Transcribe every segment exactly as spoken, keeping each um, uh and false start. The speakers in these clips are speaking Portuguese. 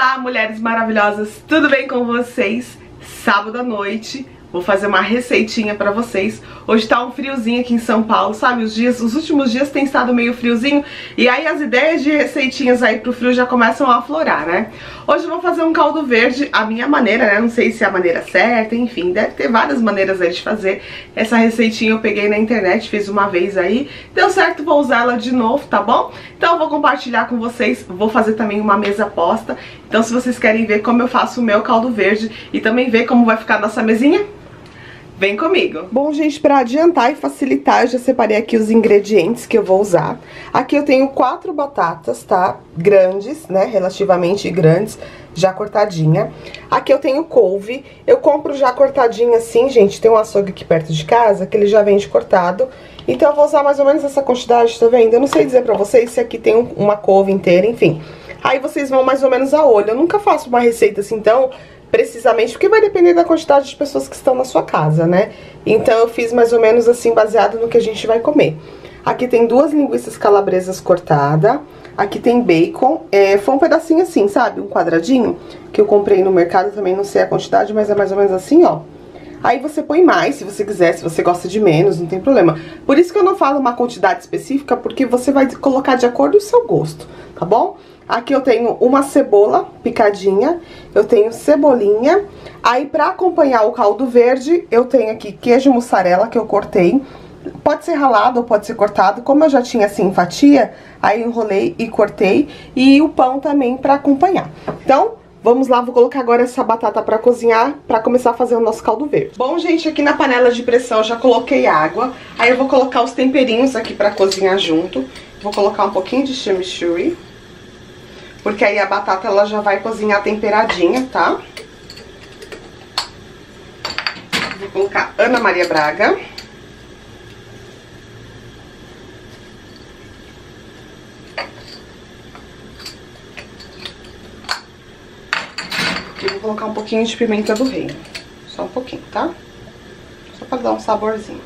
Olá, mulheres maravilhosas, tudo bem com vocês? Sábado à noite, vou fazer uma receitinha pra vocês. Hoje tá um friozinho aqui em São Paulo, sabe? Os dias, os últimos dias tem estado meio friozinho e aí as ideias de receitinhas aí pro frio já começam a aflorar, né? Hoje eu vou fazer um caldo verde, a minha maneira, né? Não sei se é a maneira certa, enfim, deve ter várias maneiras aí de fazer. Essa receitinha eu peguei na internet, fiz uma vez aí, deu certo, vou usar ela de novo, tá bom? Então eu vou compartilhar com vocês, vou fazer também uma mesa posta. Então se vocês querem ver como eu faço o meu caldo verde e também ver como vai ficar a nossa mesinha, vem comigo. Bom, gente, para adiantar e facilitar, eu já separei aqui os ingredientes que eu vou usar. Aqui eu tenho quatro batatas, tá? Grandes, né? Relativamente grandes, já cortadinha. Aqui eu tenho couve. Eu compro já cortadinha assim, gente. Tem um açougue aqui perto de casa que ele já vende cortado. Então eu vou usar mais ou menos essa quantidade, tá vendo? Eu não sei dizer pra vocês se aqui tem uma couve inteira, enfim. Aí vocês vão mais ou menos a olho. Eu nunca faço uma receita assim, então... precisamente, porque vai depender da quantidade de pessoas que estão na sua casa, né? Então eu fiz mais ou menos assim, baseado no que a gente vai comer. Aqui tem duas linguiças calabresas cortadas. Aqui tem bacon. É, foi um pedacinho assim, sabe? Um quadradinho, que eu comprei no mercado, também não sei a quantidade, mas é mais ou menos assim, ó. Aí você põe mais, se você quiser, se você gosta de menos, não tem problema. Por isso que eu não falo uma quantidade específica, porque você vai colocar de acordo com o seu gosto, tá bom? Aqui eu tenho uma cebola picadinha, eu tenho cebolinha. Aí pra acompanhar o caldo verde, eu tenho aqui queijo mussarela que eu cortei. Pode ser ralado ou pode ser cortado, como eu já tinha assim em fatia, aí enrolei e cortei. E o pão também pra acompanhar. Então, vamos lá, vou colocar agora essa batata pra cozinhar, pra começar a fazer o nosso caldo verde. Bom, gente, aqui na panela de pressão eu já coloquei água. Aí eu vou colocar os temperinhos aqui pra cozinhar junto. Vou colocar um pouquinho de chimichurri, porque aí a batata ela já vai cozinhar temperadinha, tá? Vou colocar Ana Maria Braga. E vou colocar um pouquinho de pimenta do reino. Só um pouquinho, tá? Só pra dar um saborzinho.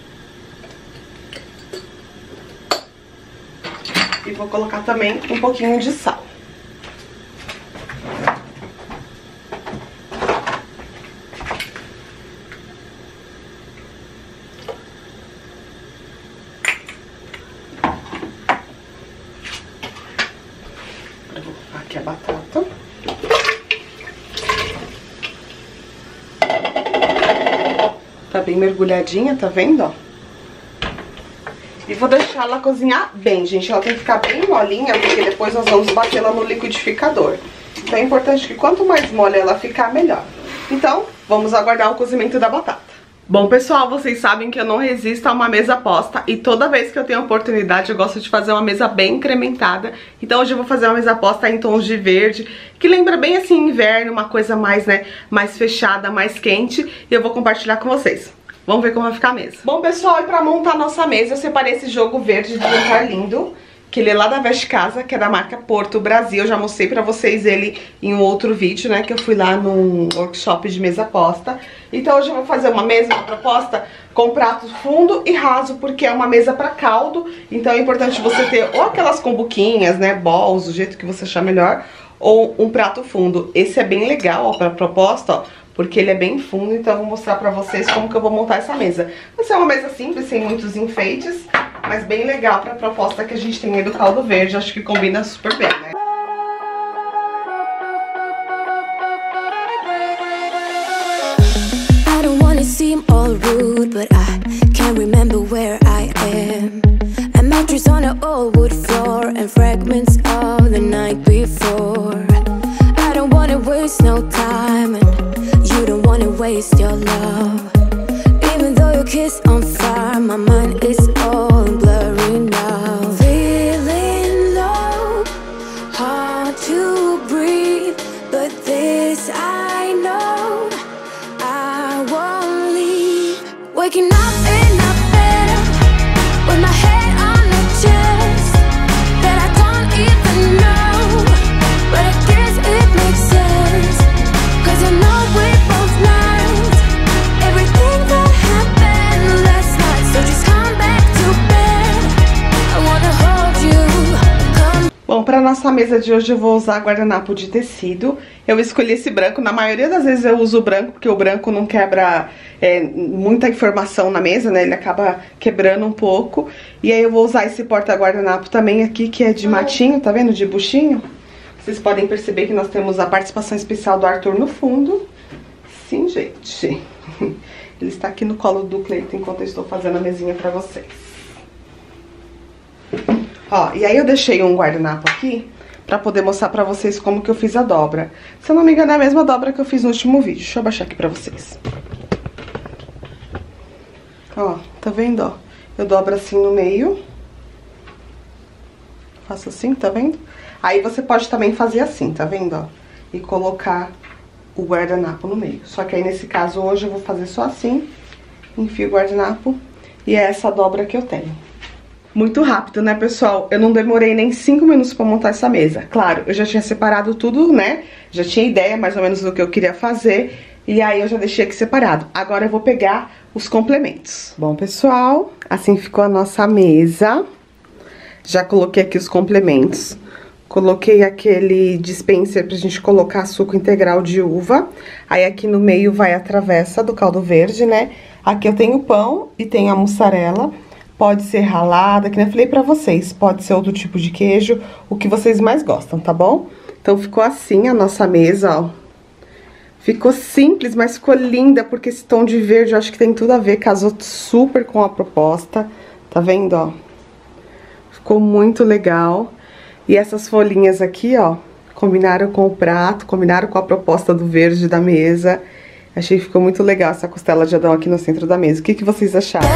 E vou colocar também um pouquinho de sal. Aqui a batata. Tá bem mergulhadinha, tá vendo, ó? E vou deixar ela cozinhar bem, gente. Ela tem que ficar bem molinha, porque depois nós vamos bater ela no liquidificador. Então é importante que quanto mais mole ela ficar, melhor. Então, vamos aguardar o cozimento da batata. Bom, pessoal, vocês sabem que eu não resisto a uma mesa posta e toda vez que eu tenho oportunidade eu gosto de fazer uma mesa bem incrementada. Então hoje eu vou fazer uma mesa posta em tons de verde, que lembra bem assim inverno, uma coisa mais, né, mais fechada, mais quente, e eu vou compartilhar com vocês. Vamos ver como vai ficar a mesa. Bom, pessoal, e pra montar a nossa mesa eu separei esse jogo verde de jantar lindo, que ele é lá da Veste Casa, que é da marca Porto Brasil. Eu já mostrei pra vocês ele em um outro vídeo, né, que eu fui lá num workshop de mesa posta. Então hoje eu vou fazer uma mesa, uma proposta com prato fundo e raso, porque é uma mesa pra caldo. Então é importante você ter ou aquelas combuquinhas, né, bowls, do jeito que você achar melhor, ou um prato fundo. Esse é bem legal, ó, pra proposta, ó, porque ele é bem fundo. Então eu vou mostrar pra vocês como que eu vou montar essa mesa. Vai ser uma mesa simples, sem muitos enfeites, mas bem legal pra proposta que a gente tem aí do caldo verde. Acho que combina super bem, né? I don't wanna seem all rude, but I can't remember where I am. A mattress on an old wood floor and fragments of the night before. I don't wanna waste no time, and you don't wanna waste your love. Even though your kiss on fire, my mind is all blurry now. Feeling low, hard to breathe, but this I know, I won't leave. Waking up in a bed with my head on the chest that I don't even know, but I guess it makes sense, 'cause I know we both learned everything that happened last night. So just come back to bed, I wanna hold you, come. Bom, para nossa mesa de hoje eu vou usar guardanapo de tecido. Eu escolhi esse branco, na maioria das vezes eu uso o branco, porque o branco não quebra é, muita informação na mesa, né? Ele acaba quebrando um pouco. E aí eu vou usar esse porta-guardanapo também aqui, que é de matinho, tá vendo? De buchinho. Vocês podem perceber que nós temos a participação especial do Arthur no fundo. Sim, gente. Ele está aqui no colo do Cleiton enquanto eu estou fazendo a mesinha pra vocês. Ó, e aí eu deixei um guardanapo aqui pra poder mostrar pra vocês como que eu fiz a dobra. Se eu não me engano, é a mesma dobra que eu fiz no último vídeo. Deixa eu abaixar aqui pra vocês. Ó, tá vendo, ó? Eu dobro assim no meio. Faço assim, tá vendo? Aí você pode também fazer assim, tá vendo, ó? E colocar o guardanapo no meio. Só que aí, nesse caso, hoje eu vou fazer só assim. Enfio o guardanapo. E é essa dobra que eu tenho. Muito rápido, né, pessoal? Eu não demorei nem cinco minutos pra montar essa mesa. Claro, eu já tinha separado tudo, né? Já tinha ideia mais ou menos do que eu queria fazer. E aí eu já deixei aqui separado. Agora eu vou pegar os complementos. Bom, pessoal, assim ficou a nossa mesa. Já coloquei aqui os complementos. Coloquei aquele dispenser pra gente colocar suco integral de uva. Aí aqui no meio vai a travessa do caldo verde, né? Aqui eu tenho pão e tenho a mussarela. Pode ser ralada, que nem eu falei pra vocês. Pode ser outro tipo de queijo, o que vocês mais gostam, tá bom? Então ficou assim a nossa mesa, ó. Ficou simples, mas ficou linda, porque esse tom de verde eu acho que tem tudo a ver. Casou super com a proposta. Tá vendo, ó? Ficou muito legal. E essas folhinhas aqui, ó, combinaram com o prato, combinaram com a proposta do verde da mesa. Achei que ficou muito legal essa costela de Adão aqui no centro da mesa. O que que vocês acharam?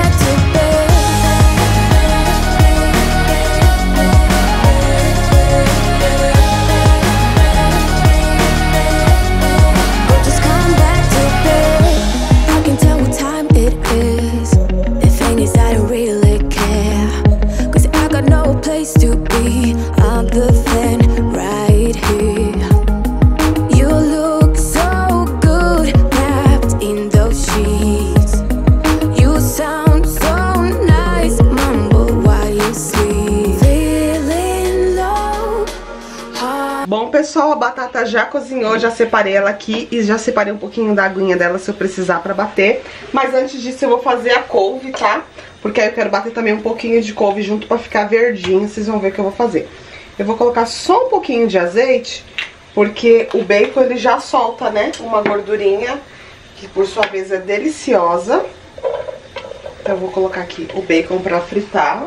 Bom, pessoal, a batata já cozinhou, já separei ela aqui e já separei um pouquinho da aguinha dela se eu precisar pra bater. Mas antes disso eu vou fazer a couve, tá? Porque aí eu quero bater também um pouquinho de couve junto pra ficar verdinho, vocês vão ver o que eu vou fazer. Eu vou colocar só um pouquinho de azeite, porque o bacon ele já solta, né, uma gordurinha, que por sua vez é deliciosa. Então eu vou colocar aqui o bacon pra fritar.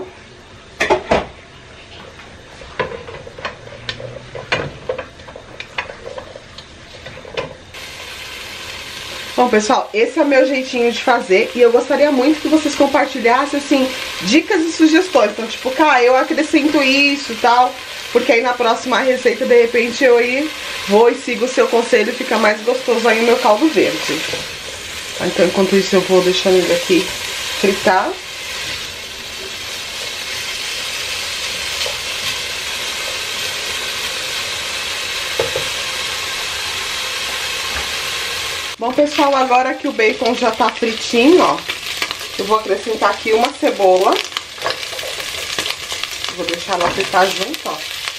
Bom, pessoal, esse é o meu jeitinho de fazer e eu gostaria muito que vocês compartilhassem, assim, dicas e sugestões. Então, tipo, cara, eu acrescento isso e tal, porque aí na próxima receita, de repente, eu aí vou e sigo o seu conselho e fica mais gostoso aí o meu caldo verde. Então, enquanto isso, eu vou deixando ele aqui fritar. Bom, pessoal, agora que o bacon já tá fritinho, ó, eu vou acrescentar aqui uma cebola. Vou deixar ela fritar junto, ó.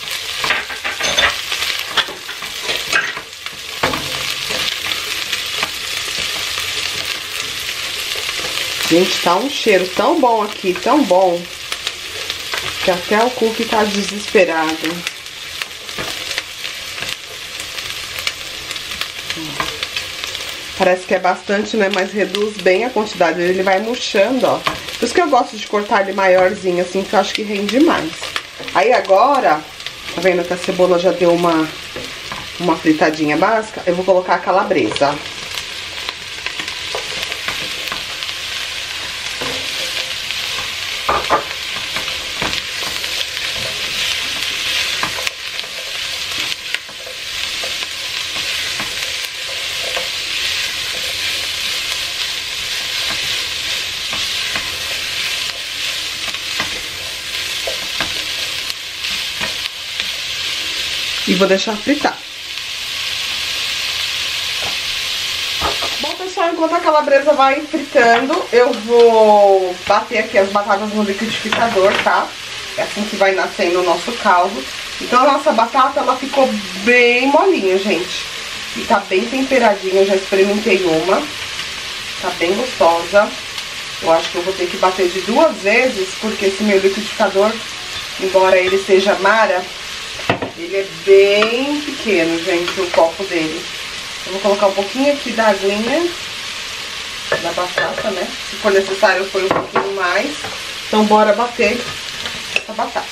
Gente, tá um cheiro tão bom aqui, tão bom, que até o cookie tá desesperado. Parece que é bastante, né? Mas reduz bem a quantidade. Ele vai murchando, ó. Por isso que eu gosto de cortar ele maiorzinho, assim, que eu acho que rende mais. Aí agora, tá vendo que a cebola já deu uma, uma fritadinha básica? Eu vou colocar a calabresa. E vou deixar fritar. Bom, pessoal, enquanto a calabresa vai fritando, eu vou bater aqui as batatas no liquidificador, tá? É assim que vai nascendo o nosso caldo. Então a nossa batata, ela ficou bem molinha, gente. E tá bem temperadinha, eu já experimentei uma. Tá bem gostosa. Eu acho que eu vou ter que bater de duas vezes, porque esse meu liquidificador, embora ele seja Mara, ele é bem pequeno, gente, o copo dele. Eu vou colocar um pouquinho aqui da aguinha da batata, né? Se for necessário, eu ponho um pouquinho mais. Então, bora bater essa batata.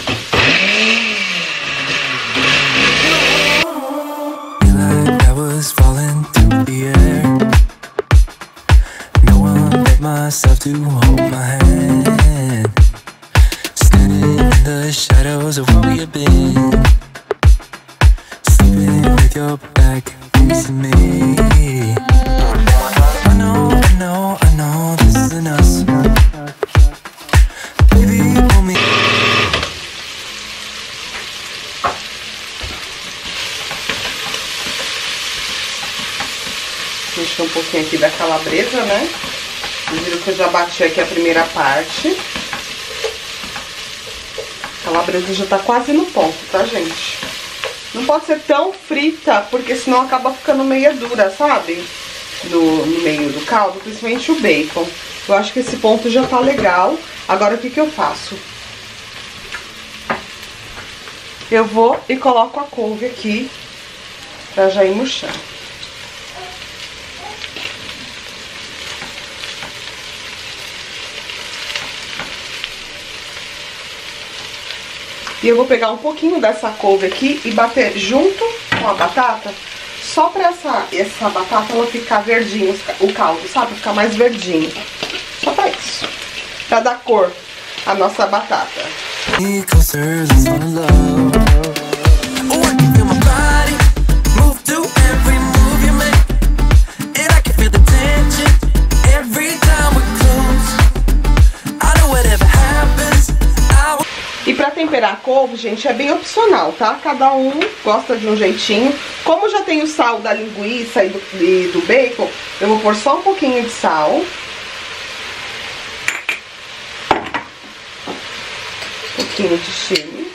Myself to hold my hand, standing in the shadows of where we have been, sleeping with your back facing me. I know, I know, I know this isn't us. Baby, pull me. Deixa um pouquinho aqui da calabresa, né? Vocês viram que eu já bati aqui a primeira parte. A calabresa já tá quase no ponto, tá, gente? Não pode ser tão frita, porque senão acaba ficando meio dura, sabe? No, no meio do caldo, principalmente o bacon. Eu acho que esse ponto já tá legal. Agora, o que que eu faço? Eu vou e coloco a couve aqui, pra já ir murchando. E eu vou pegar um pouquinho dessa couve aqui e bater junto com a batata, só pra essa, essa batata ela ficar verdinho, o caldo, sabe? Ficar mais verdinho. Só pra isso. Pra dar cor à nossa batata. E pra temperar a couve, gente, é bem opcional, tá? Cada um gosta de um jeitinho. Como já tem o sal da linguiça e do, e do bacon, eu vou pôr só um pouquinho de sal. Um pouquinho de chile.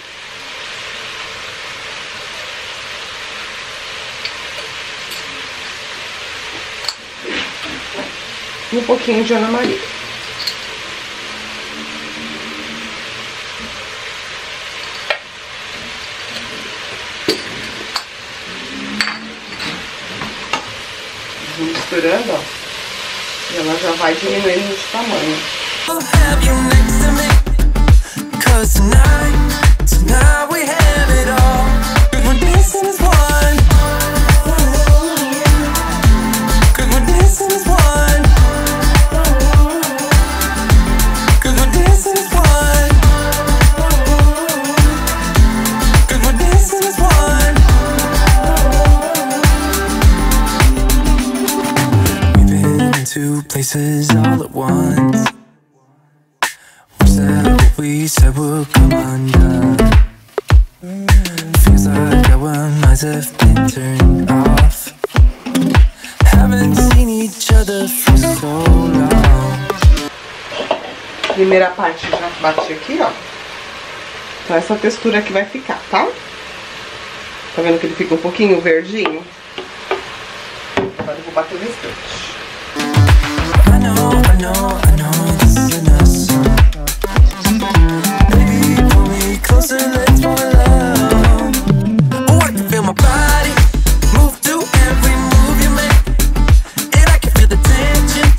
E um pouquinho de Ana Maria. Misturando, ó, e ela já vai diminuindo de tamanho. Places all at once. We said what we said would come undone. Feels like our minds have been turned off. Haven't seen each other for so long. Primeira parte já bati aqui, ó. Então essa textura aqui vai ficar, tá? Tá vendo que ele fica um pouquinho verdinho? Agora eu vou bater o restante. I know, I know, I know this isn't us. Baby, pull me closer, let's fall in love. Oh, I can feel my body move to every move you make, and I can feel the tension.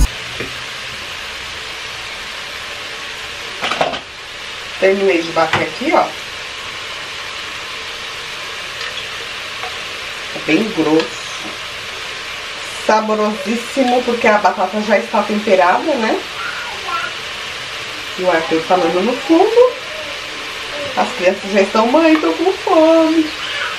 Terminei de bater aqui, ó. É bem grosso. Saborosíssimo, porque a batata já está temperada, né? E o Arthur falando no fundo. As crianças já estão, mãe, tô com fome.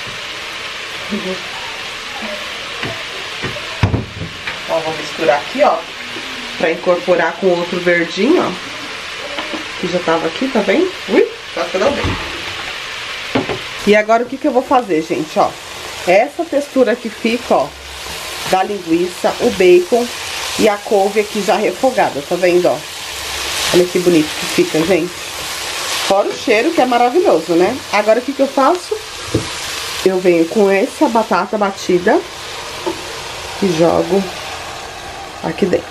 Ó, vou misturar aqui, ó, pra incorporar com outro verdinho, ó, que já tava aqui, tá vendo? Ui, tá ficando bem. E agora o que que eu vou fazer, gente, ó? Essa textura que fica, ó, da linguiça, o bacon e a couve aqui já refogada, tá vendo, ó? Olha que bonito que fica, gente. Fora o cheiro, que é maravilhoso, né? Agora, o que que eu faço? Eu venho com essa batata batida e jogo aqui dentro.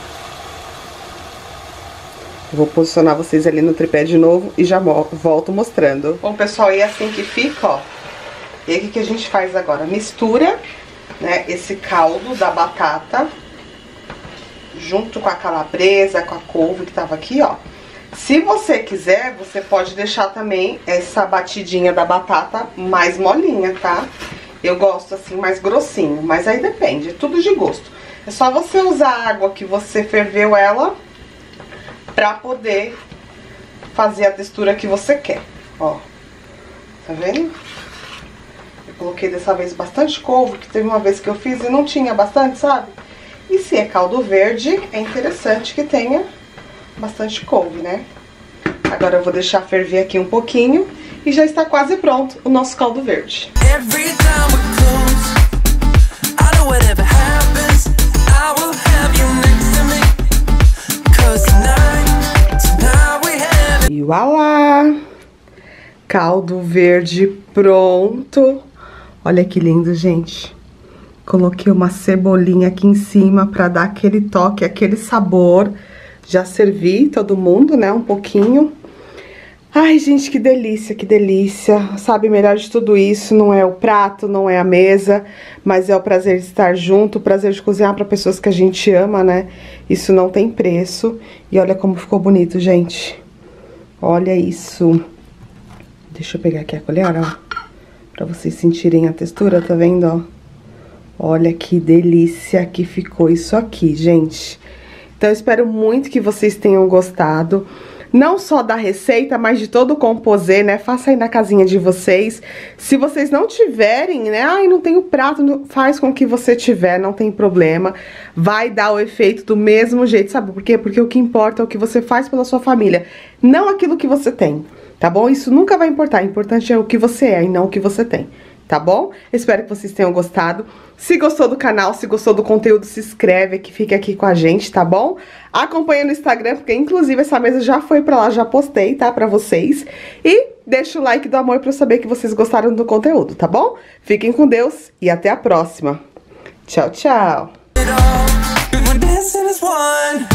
Vou posicionar vocês ali no tripé de novo e já volto mostrando. Bom, pessoal, e é assim que fica, ó. E aí, o que que a gente faz agora? Mistura, né, esse caldo da batata junto com a calabresa, com a couve que tava aqui, ó. Se você quiser, você pode deixar também essa batidinha da batata mais molinha, tá? Eu gosto assim, mais grossinho, mas aí depende, é tudo de gosto. É só você usar a água que você ferveu ela pra poder fazer a textura que você quer, ó. Tá vendo? Eu coloquei dessa vez bastante couve, que teve uma vez que eu fiz e não tinha bastante, sabe? E se é caldo verde, é interessante que tenha bastante couve, né? Agora eu vou deixar ferver aqui um pouquinho e já está quase pronto o nosso caldo verde. E voilá! Caldo verde pronto. Olha que lindo, gente. Coloquei uma cebolinha aqui em cima pra dar aquele toque, aquele sabor. Já servi todo mundo, né, um pouquinho. Ai, gente, que delícia, que delícia. Sabe, melhor de tudo isso não é o prato, não é a mesa, mas é o prazer de estar junto, o prazer de cozinhar para pessoas que a gente ama, né? Isso não tem preço. E olha como ficou bonito, gente. Olha isso. Deixa eu pegar aqui a colher, ó, pra vocês sentirem a textura, tá vendo, ó? Olha que delícia que ficou isso aqui, gente. Então, eu espero muito que vocês tenham gostado. Não só da receita, mas de todo o composê, né? Faça aí na casinha de vocês. Se vocês não tiverem, né? Ai, não tenho prato, faz com o que você tiver, não tem problema. Vai dar o efeito do mesmo jeito, sabe por quê? Porque o que importa é o que você faz pela sua família, não aquilo que você tem, tá bom? Isso nunca vai importar, o importante é o que você é e não o que você tem, tá bom? Espero que vocês tenham gostado. Se gostou do canal, se gostou do conteúdo, se inscreve aqui, fica aqui com a gente, tá bom? Acompanha no Instagram, porque inclusive essa mesa já foi pra lá, já postei, tá? Pra vocês. E deixa o like do amor pra eu saber que vocês gostaram do conteúdo, tá bom? Fiquem com Deus e até a próxima. Tchau, tchau!